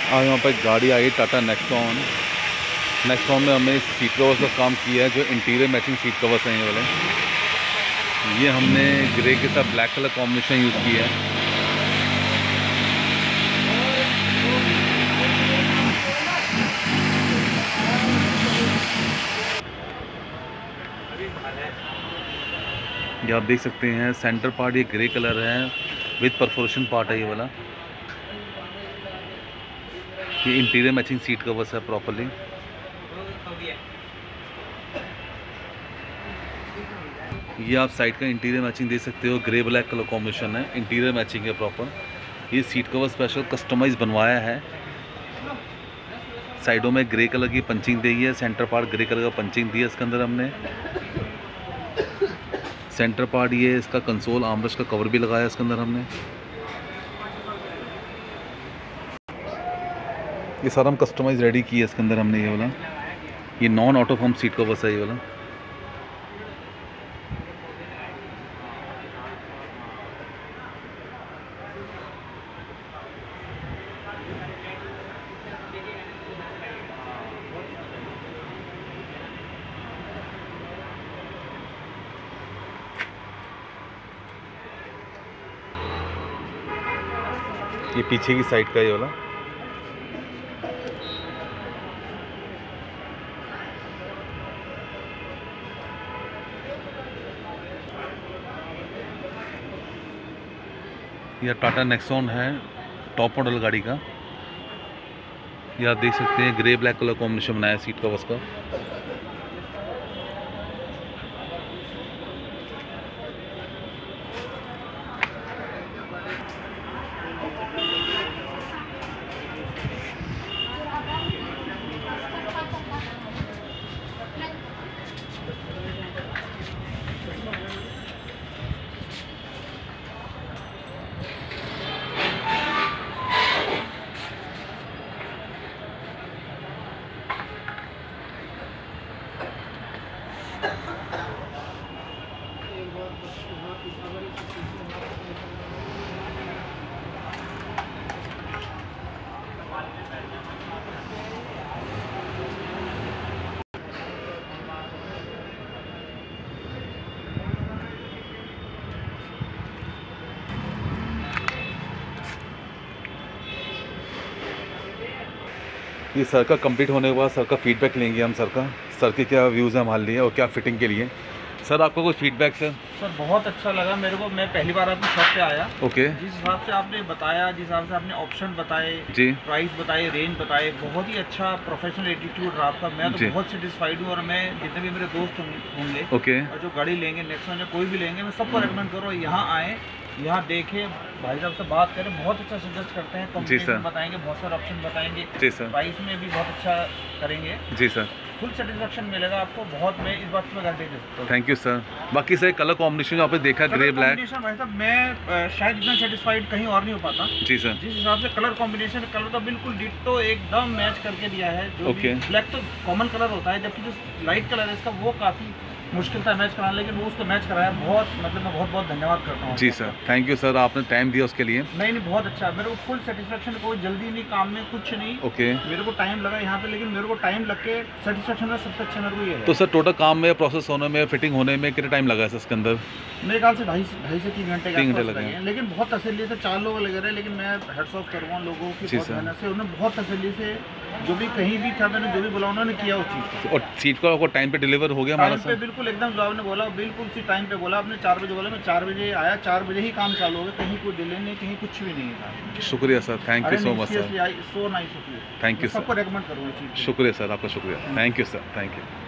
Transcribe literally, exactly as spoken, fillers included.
आज यहाँ पर गाड़ी आई टाटा नेक्सॉन। नेक्सॉन में हमने सीट कवर्स का काम किया है, जो इंटीरियर मैचिंग सीट कवर्स हैं ये वाले। ये हमने ग्रे के साथ ब्लैक कलर कॉम्बिनेशन यूज़ किया है। ये आप देख सकते हैं सेंटर पार्ट ये ग्रे कलर है विद परफोरेशन पार्ट है ये वाला। ये इंटीरियर मैचिंग सीट कवर्स है प्रॉपर्ली। ये आप साइड का इंटीरियर मैचिंग दे सकते हो, ग्रे ब्लैक कलर कॉम्बिनेशन है, इंटीरियर मैचिंग है प्रॉपर। ये सीट कवर स्पेशल कस्टमाइज बनवाया है। साइडों में ग्रे कलर की पंचिंग दी है, सेंटर पार्ट ग्रे कलर का पंचिंग दी है इसके अंदर हमने। सेंटर पार्ट ये इसका कंसोल आर्मरेस्ट का कवर भी लगाया इसके अंदर हमने। ये सारा हम कस्टमाइज रेडी किया इसके अंदर हमने ये वाला। ये non auto form seat covers है ये वाला। ये पीछे की साइड का ये वाला। यह टाटा नेक्सॉन है, टॉप मॉडल गाड़ी का। ये आप देख सकते हैं ग्रे ब्लैक कलर कॉम्बिनेशन बनाया सीट कवर्स का। ये सर का कंप्लीट होने के बाद सर का फीडबैक लेंगे हम। सर का सर के क्या व्यूज़ हैं हमारे लिए और क्या फिटिंग के लिए। सर आपका कोई फीडबैक सर? सर बहुत अच्छा लगा मेरे को। मैं पहली बार आपकी शॉप पे आया। ओके। जिस हिसाब से आपने बताया, जिस हिसाब से आपने ऑप्शन बताए जी, प्राइस बताए, रेंज बताए, बहुत ही अच्छा प्रोफेशनल एटीट्यूड रहा आपका। मैं तो बहुत सेटिस्फाइड हूँ। और मैं जितने भी मेरे दोस्त होंगे ओके, और जो गाड़ी लेंगे नेक्सॉन या कोई भी लेंगे, मैं सबको रेकमेंड करूँ यहाँ आए, यहाँ देखें, भाई साहब से बात करें, बहुत अच्छा सजेस्ट करते हैं, कॉम्बिनेशन बताएंगे, बहुत सारे ऑप्शन बताएंगे जी सर, प्राइस में भी बहुत अच्छा करेंगे जी सर। फुल सेटिस्फेक्शन मिलेगा आपको बहुत, मैं इस बात की गारंटी दे सकता हूँ। Thank you sir. बाकी सर कलर कॉम्बिनेशन आपने देखा ग्रे ब्लैक, भाई साहब मैं शायद इतना सेटिस्फाइड कहीं और नहीं हो पाता जी सर। जिस हिसाब से कलर कॉम्बिनेशन, कलर तो बिल्कुल डिट्टो एकदम मैच करके दिया है। जो ब्लैक तो कॉमन कलर होता है, जबकि जो लाइट कलर है इसका वो काफ़ी मुश्किल था मैच कराना, लेकिन वो उसको मैच कराया। बहुत मतलब मैं बहुत बहुत धन्यवाद करता हूँ जी सर। थैंक यू सर, आपने टाइम दिया उसके लिए। नहीं नहीं बहुत अच्छा, मेरे को फुल सेटिस्फेक्शन, कोई जल्दी नहीं, काम में कुछ नहीं। ओके, मेरे को टाइम लगा यहाँ पे, लेकिन मेरे को टाइम लग के सेटिस्फेक्शन का सबसे अच्छा मेरे को ये है। तो सर टोटल काम में, प्रोसेस होने में, फिटिंग होने में कितना टाइम लगा है इसके अंदर? मेरे ख्याल से ढाई ढाई से तीन घंटे तीन घंटे लगे हैं, लेकिन बहुत तसल्ली से चार लोग लगे रहे। लेकिन मैं हेड्स ऑफ करूँगा लोगों की बहुत मेहनत से, उन्होंने बहुत तसल्ली से जो भी कहीं भी था, मैंने जो भी बोला उन्होंने किया उस चीज़ को। और सीट का आपको टाइम पे डिलीवर हो गया हमारा सर? बिल्कुल एकदम जो आपने बोला बिल्कुल उसी टाइम पे बोला आपने। चार बजे बोला, मैं चार बजे आया, चार बजे ही काम चालू हो गया, कहीं कोई डिले नहीं, कहीं कुछ भी नहीं था। शुक्रिया sir, thank you so much sir. So nice of you, thank you sir, सबको रेकमेंड करूँगा। शुक्रिया सर, आपका शुक्रिया, thank you sir, thank you.